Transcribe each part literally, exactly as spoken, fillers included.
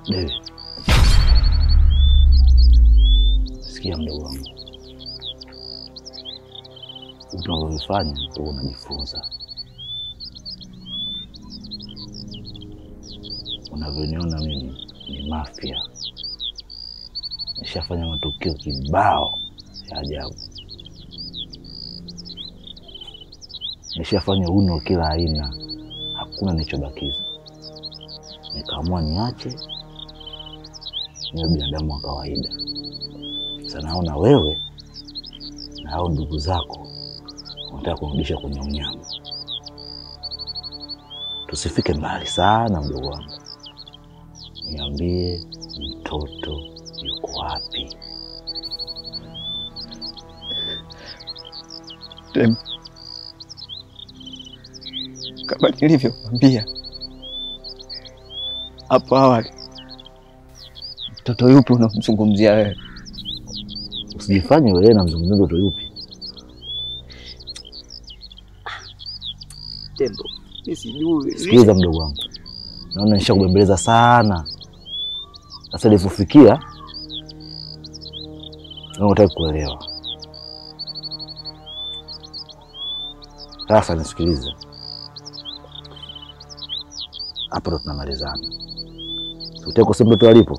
David. Sikia mdogo wangu. Unavyofanya wewe unajifunza. Unavyoniona mimi ni mafia. Nishafanya matukio kibao ya ajabu. Nishafanya uno kila aina. Hakuna nilichobakiza. Nikaamua niache niwe binadamu wa kawaida. Sasa naona wewe na hao ndugu zako wanataka kurudisha kwenye unyama. Tusifike mbali sana mdogo wangu. Niambie mtoto yuko wapi? Tembo, kama nilivyokuambia hapo awali, mtoto yupi unamzungumzia wewe? Usijifanye wewe na mzungumzia mtoto yupi. Tembo, mimi sijui. Sikiliza mdogo wangu. Naona nishakubembeleza sana. Sasa nilipofikia na unataka kuelewa. Sasa nisikilize. Hapo ndo tunamalizana. Utaki kusema mtoto alipo?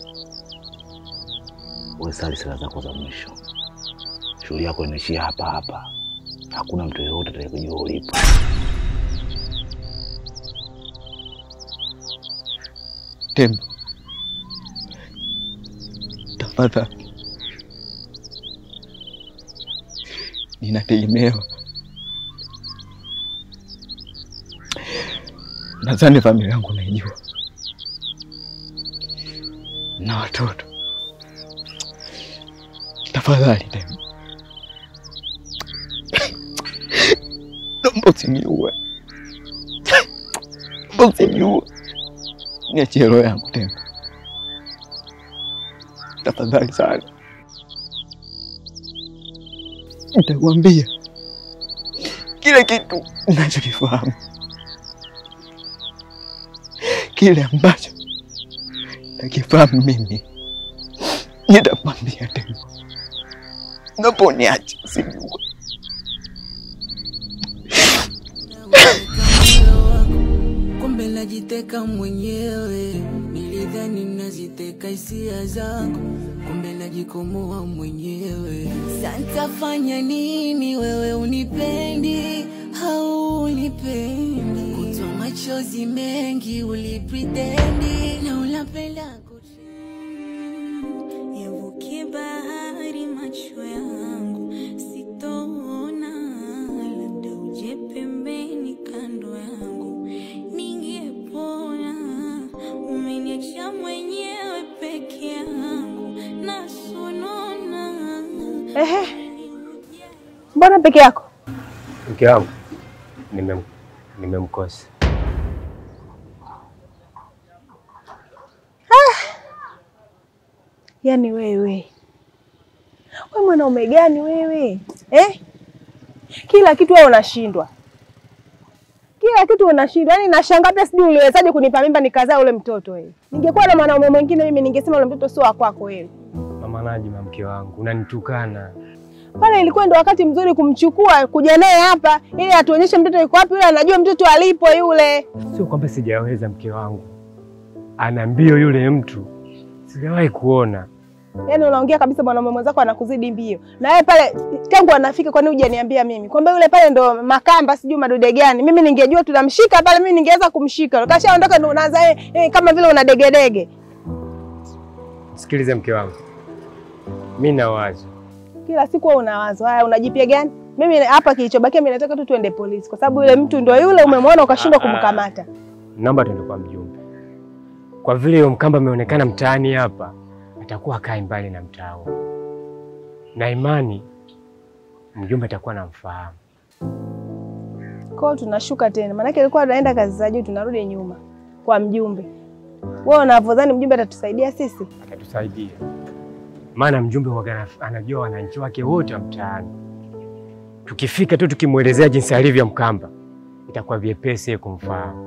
Wewe sali sala zako za mwisho. Shughuli yako inaishia hapa hapa. Hakuna mtu yeyote atakayejua ulipo. Tembo, tafadhali, ninategemewa. Nadhani familia yangu naijua na watoto. Tafadhali Tembo, naomba usiniue. Naomba usiniue. Niachie roho yangu Tembo. Tafadhali sana. Nitakwambia kile kitu ninachokifahamu, kile ambacho nakifahamu mimi. Nitakwambia Tembo. Napo niache usijue. Kumbe najiteka mwenyewe, nilidhani naziteka hisia zangu, kumbe najikomoa mwenyewe. Sasa fanya nini wewe unipendi, haunipendi? Kutoa machozi mengi ulipretendi, na unapenda kutrend. Yavuke bahari macho yangu, sitoona, labda uje pembeni kando yangu, ningepona. Umeniacha mwenyewe peke yangu, nasonona. Ehe, mbona peke yako? Mke wangu nimem nimemkosa. Ah, yaani wewe wewe mwanaume gani wewe eh? Kila kitu wewe unashindwa, kila kitu unashindwa. Yaani nashangaa hata sijui uliwezaje kunipa mimba nikazaa ule mtoto wewe. Ningekuwa na mwanaume mwingine mimi ningesema ule mtoto sio wa kwako wewe. Mama Najma, mke wangu, unanitukana. Pale ilikuwa ndo wakati mzuri kumchukua kuja naye hapa ili atuonyeshe mtoto yuko wapi. Yule anajua mtoto alipo yule. Sio kwamba sijaweza mke wangu. Ana mbio yule mtu. Sijawahi kuona. Yaani unaongea kabisa mwanaume mwenzako anakuzidi mbio. Na wewe pale tangu anafika kwa nini hujaniambia mimi? Kwamba yule pale ndo makamba sijui madude gani. Mimi ningejua tunamshika pale, mimi ningeweza kumshika. Kashaondoka ndo unaanza eh, kama vile una degedege. Sikilize mke wangu. Mimi na wazo. Kila siku wewe una wazo. Haya unajipia gani? Mimi hapa kilichobakia mimi nataka tu tuende polisi kwa sababu yule mtu ndio yule umemwona ukashindwa kumkamata. Naomba tuende kwa mjumbe. Kwa vile yule mkamba ameonekana mtaani hapa, atakuwa kai mbali na mtao. Na imani mjumbe atakuwa anamfahamu. Kwa tunashuka tena. Maana yake alikuwa anaenda kazi za juu, tunarudi nyuma kwa mjumbe. Wewe unavyodhani mjumbe atatusaidia sisi? Atatusaidia. Maana mjumbe huwa anajua wananchi wake wote wa mtaani. Tukifika tu tukimuelezea jinsi alivyo mkamba, itakuwa vyepesi kumfahamu.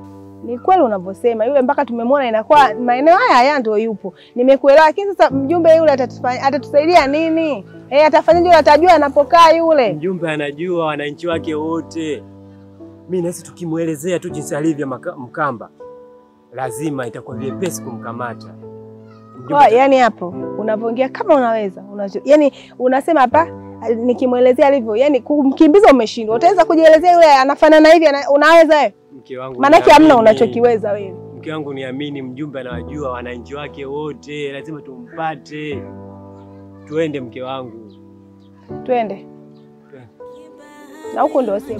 Ni kweli unavyosema. Yule mpaka tumemwona inakuwa maeneo haya haya ndio yupo. Nimekuelewa, lakini sasa mjumbe yule atatufanya atatusaidia nini? Eh, atafanyaje? Yule atajua anapokaa yule. Mjumbe anajua wananchi wake wote. Mimi nasi tukimuelezea tu jinsi alivyo Mkamba, lazima itakuwa vyepesi kumkamata. Kwa yani hapo unapoongea kama unaweza, unacho. Yaani unasema hapa nikimwelezea alivyo, yani kumkimbiza umeshindwa. Utaweza kujielezea yule anafanana hivi, unaweza wewe? Mke wangu. Maana yake hamna unachokiweza wewe. Mke wangu niamini, mjumbe anawajua wananchi wake wote, lazima tumpate. Tuende mke wangu. Twende. Na huko ndio sema.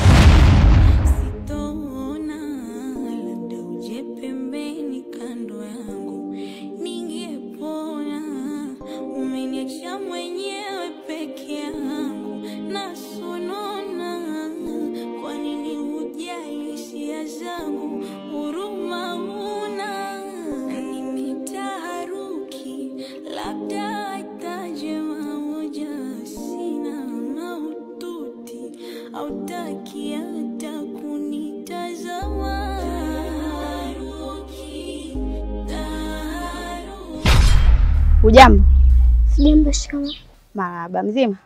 Sitona labda uje pembeni kando yangu, ningepona. Umeniacha mwenyewe peke yangu na sonona. Kwa nini hujali hisia zangu, huruma huna? Nimetaharuki, labda itaje mamoja, sina maututi, hautaki hata kunitazama. Ujambo? Sijambo. Shikamoo. Marahaba. Mzima?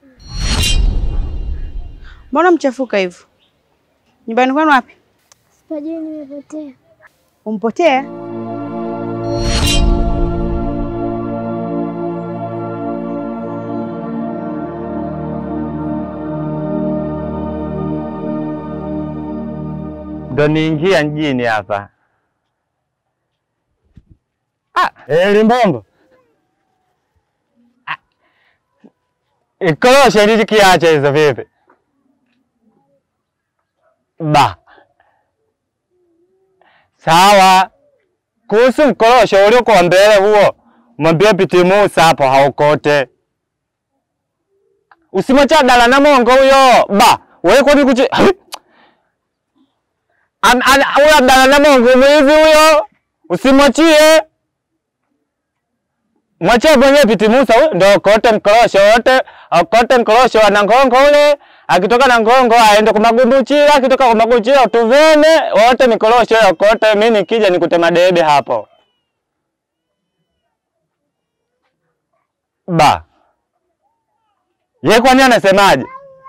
Mbona mchafuka hivyo? Nyumbani kwenu wapi? Sipajui, nimepotea. Umpotea? Ndo niingia mjini hapa. Ah, eh Limbombo. Ah. Ikolosha lili kiacha hizo vipi? Ba. Sawa. Kuhusu mkorosho uliokuwa mbele huo, mwambie Piti Musa hapo haukote. Usimwacha dala na mongo huyo. Ba, wewe kwani kuchi An an huyo dala na mongo mwizi huyo. Usimwachie. Mwachie mwenyewe Piti Musa huyo ndio kote mkorosho wote, akote mkorosho na ngongo ule. Akitoka na ngongo aende kwa Magumbuchira, akitoka kwa Magumbuchira utuvene, wote mikorosho ya kote. Mimi nikija nikute madebe hapo. Ba. Yeye kwani anasemaje?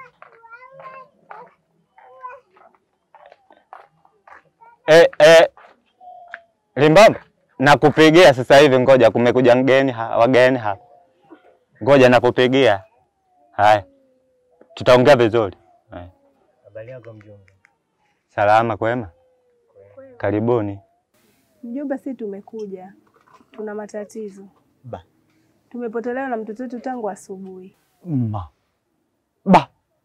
Eh eh Limbombo, nakupigia sasa hivi, ngoja kumekuja mgeni ha, wageni hapa. Ngoja nakupigia. Haya. Tutaongea vizuri. Habari yako mjumbe? Salama kwema? Kwema. Karibuni. Mjumbe, si tumekuja. Tuna matatizo. Ba. Tumepotelewa na mtoto wetu tangu asubuhi. Ma. Ba.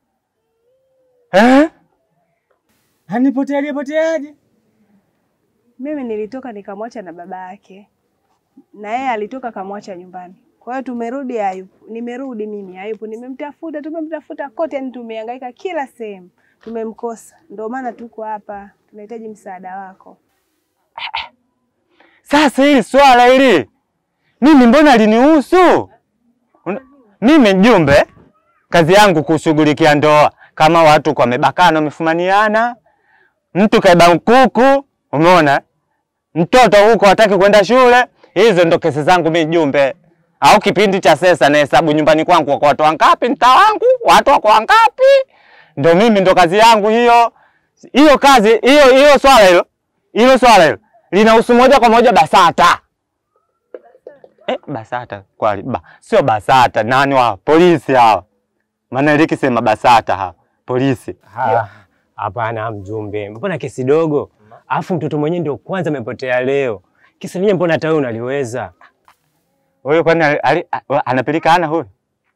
Eh? Anipoteaje poteaje? Mimi nilitoka nikamwacha na baba yake. Na yeye alitoka kamwacha nyumbani. Kwa hiyo tumerudi hayupo. Nimerudi mimi hayupo. Nimemtafuta, tumemtafuta kote, yani tumehangaika kila sehemu. Tumemkosa. Ndio maana tuko hapa. Tunahitaji msaada wako. Sasa hili swala hili mimi mbona linihusu? Mimi mjumbe, kazi yangu kushughulikia ndoa. Kama watu kwa mebakana wamefumaniana, mtu kaiba kuku, umeona? Mtoto huko hataki kwenda shule, hizo ndo kesi zangu mimi mjumbe. Au kipindi cha sesa na hesabu nyumbani kwangu kwa watu wangapi, mtaa wangu, watu wako wangapi? Ndo mimi ndo kazi yangu hiyo. Hiyo kazi, hiyo hiyo swala hilo. Hilo swala hilo linahusu moja kwa moja BASATA. Eh, BASATA kweli ba. Sio BASATA, nani wa polisi hawa. Maana iliki sema BASATA hawa, polisi. Ha, hapana mjumbe. Mbona kesi dogo? Alafu mtoto mwenyewe ndio kwanza amepotea leo. Kesi lenyewe mbona hata wewe unaliweza? Huyo kwani anapeleka ana huyo?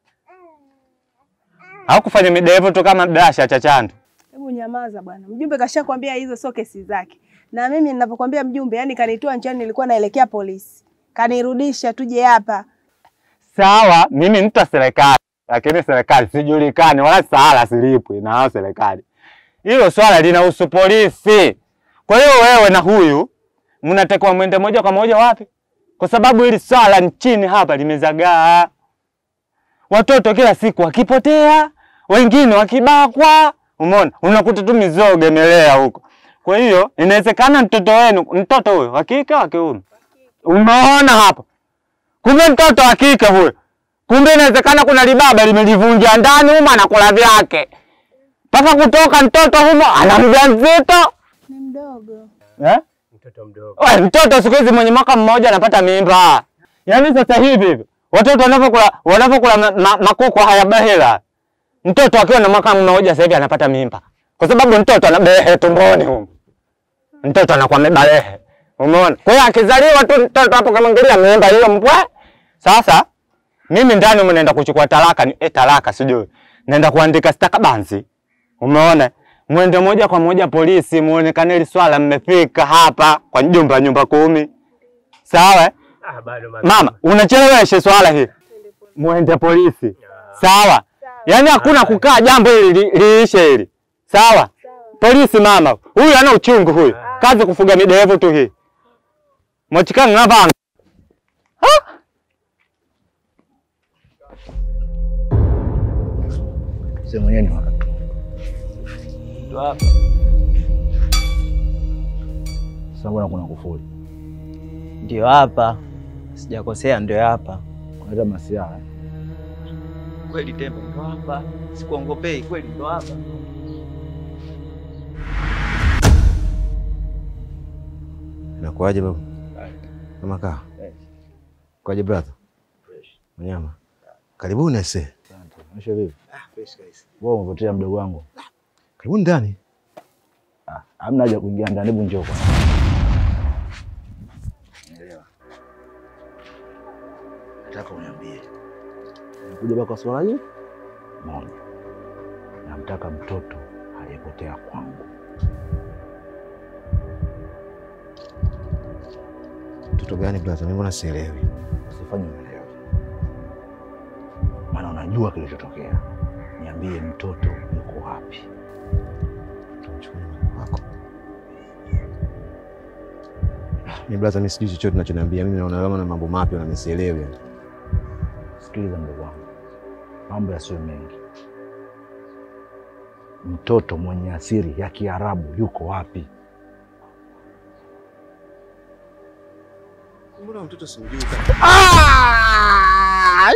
Au kufanya midevu tu kama dasha cha chandu? Hebu nyamaza bwana. Mjumbe kashakwambia hizo sio kesi zake. Na mimi ninapokuambia mjumbe, yani kanitoa njiani, nilikuwa naelekea polisi. Kanirudisha tuje hapa. Sawa, mimi mtu wa serikali, lakini serikali sijulikani wala sala silipwi na hao serikali. Hilo swala linahusu polisi. Kwa hiyo wewe na huyu mnatekwa mwende moja kwa moja wapi? Kwa sababu hili swala nchini hapa limezagaa. Watoto kila siku wakipotea, wengine wakibakwa, umeona? Unakuta tu mizoga imelea huko. Kwa hiyo inawezekana mtoto wenu, mtoto huyo wa kike wa kiume. Umeona hapo? Kumbe mtoto wa kike huyo. Kumbe inawezekana kuna libaba limelivunja ndani huko anakula vyake. Paka kutoka mtoto humo ana mjamzito. Ni mdogo. Eh? Mtoto mdogo. Wewe mtoto siku hizi mwenye mwaka mmoja anapata mimba. Yaani sasa hivi hivi watoto wanapokula wanapokula ma, ma, makoko haya bahela. Mtoto akiwa na mwaka mmoja sasa hivi anapata mimba. Kwa sababu mtoto ana behe tumboni huko. Mtoto anakuwa mebalehe. Umeona? Kwa hiyo akizaliwa tu mtoto hapo kama ngelia mimba hiyo mpwe. Sasa mimi ndani mnaenda kuchukua talaka ni eh talaka sijui. Naenda kuandika stakabanzi. Umeona? Mwende moja kwa moja polisi muonekane ile swala mmefika hapa kwa nyumba nyumba kumi. Sawa? Ah, bado mama, unachelewesha swala hili. Muende polisi. Sawa? Yaani hakuna kukaa jambo hili liishe hili. Sawa? Polisi mama. Huyu ana uchungu huyu. Kazi kufuga midevu tu hii. Mochikana na banga. Ha? Sema mwenyewe ni wakati. Ndio hapa. Sasa mbona kuna kufuli? Ndio hapa. Sijakosea ndio hapa. Kuleta masiara. Kweli tembo ndio hapa. Sikuongopei kweli ndio hapa. Inakuaje baba? Kama kaa. Kwaje brother? Fresh. Mnyama. Karibuni ase. Asante. Maisha vipi? Ah, fresh guys. Wewe umepotea mdogo wangu. Karibuni ndani. Ah, hamna haja kuingia ndani, hebu njoo kwanza. Nielewa. Nataka uniambie. Unakuja baka swala hili? Moja. Namtaka mtoto aliyepotea kwangu. Mtoto gani brother? Mimi mbona sielewi. Usifanye uelewe. Maana unajua kilichotokea. Niambie mtoto yuko wapi? Tumchukue wako. Mimi brother, mimi sijui chochote unachoniambia. Mimi naona kama na mambo mapya na msielewi. Sikiliza mdogo wangu. Mambo yasiyo mengi. Mtoto mwenye asili ya Kiarabu yuko wapi? Mbona mtoto simjui? Ah!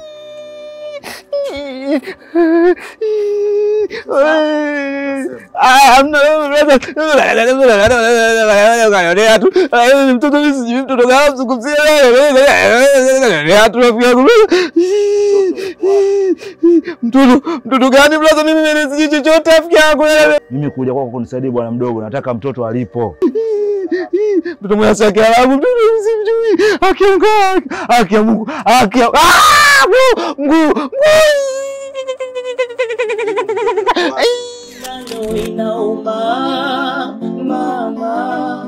Hamna mtoto mimi sijui mtoto gani mzungumzia mtoto mtoto gani brother, mimi mimi sijui chochote afiki yangu. Mimi kuja kwako kunisaidia bwana mdogo, nataka mtoto alipo. Mtoto mwenye asili ya Kiarabu, mtoto simjui. Haki ya Mungu, haki ya Mungu, haki ya Mungu. Nalo inauma mama,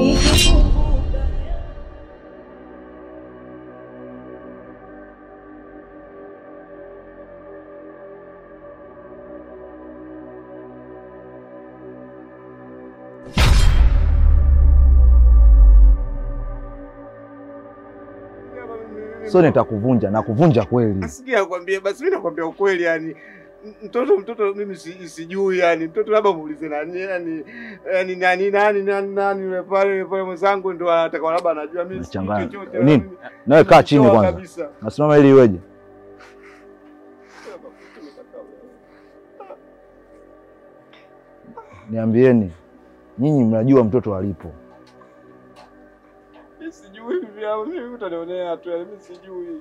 So nitakuvunja na kuvunja kweli. Asikia kwambie basi, mimi nakwambia ukweli yani. Mtoto mtoto mimi si, sijui yani. Mtoto labda muulize nani yani yani nani nani nani nani yule pale pale mwenzangu ndo anataka labda anajua mimi chochote. Nini? Nawe kaa chini kwanza. Nasimama ili iweje? Niambieni. Nyinyi mnajua mtoto alipo. Mimi sijui vya mimi, utanionea tu mimi sijui.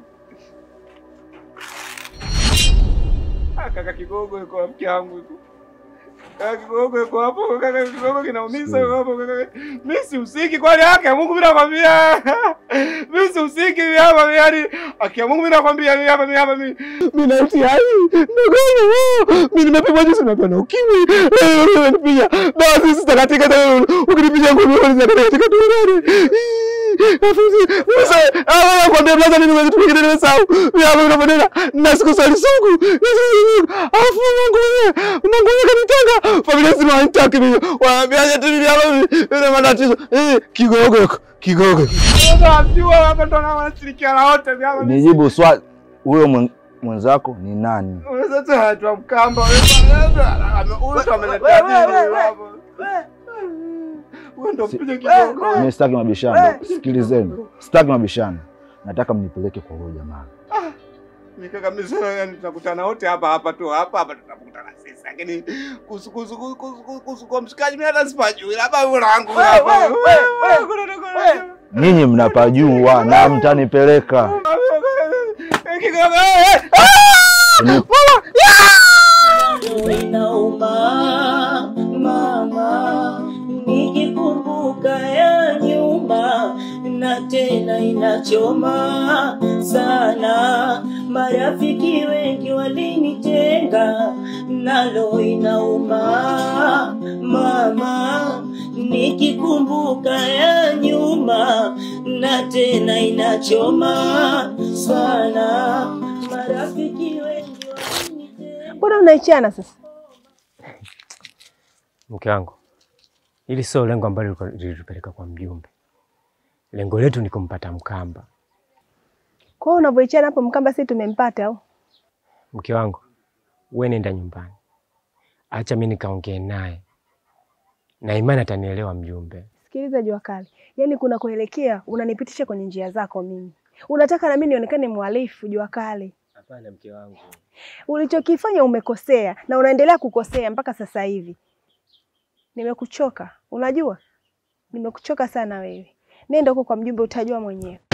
Ah, kaka Kigogo yuko mke wangu tu. Kaka Kigogo yuko hapo, kaka Kigogo kinaumiza yuko hapo kaka. Mimi si usiki kwani haki ya Mungu mimi nakwambia. Mimi si usiki hapa mimi yani. Haki ya Mungu mimi nakwambia mimi hapa mimi hapa mimi. Mimi nauti hai. Ndogo. Mimi nimepigwa jinsi napenda ukimwi. Wewe unipiga. Basi sisi takatika ukinipiga ngumi wewe unataka tuone. Afuzi. Sasa ah kwambia blaza nini wewe tupige nini sawa. Mimi hapa unafanya na siku sali sungu. Afu Mungu wewe. Mungu wewe kanitanga. Familia sima haitaki mimi. Waambiaje tu mimi hapa mimi matatizo. Eh Kigogo. Kigogo. Sasa mjua hapa ndo na wanashirikiana wote vyama. Nijibu swali. Huyo mwenzako ni nani? Sasa tu mkamba wewe bwana. Huyo ndo ameletea nini hapo? Wewe ndo mpige kidogo. Mimi sitaki mabishano. Sikilizeni. Sitaki mabishano. Nataka mnipeleke kwa huyo jamaa. Ah. Nikaka mimi yani tunakutana wote hapa hapa tu hapa hapa tunakutana sisi. Lakini kusu kusu kusu kusu kwa mshikaji mimi hata sipajui. Labda mwanangu hapa. Wewe Ninyi mnapajua na mtanipeleka. Inauma mama, nikikumbuka ya nyuma na tena inachoma sana. Marafiki wengi walinitenga, nalo inauma mama, nikikumbuka ya nyuma na tena inachoma sana. Marafiki wengi walinitenga. Mbona unaichana sasa? Mke wangu, hili sio lengo ambalo lilitupeleka kwa mjumbe. Lengo letu ni kumpata Mkamba. Kwa hiyo unavyoichana hapo Mkamba sisi tumempata au? Mke wangu, wewe nenda nyumbani. Acha mimi nikaongee naye. Na imani atanielewa mjumbe. Sikiliza Jua Kali. Yaani kuna kuelekea unanipitisha kwenye njia zako mimi. Unataka na mimi nionekane mhalifu Jua Kali. Hapana mke wangu. Ulichokifanya umekosea na unaendelea kukosea mpaka sasa hivi. Nimekuchoka. Unajua? Nimekuchoka sana wewe. Nenda huko kwa mjumbe utajua mwenyewe.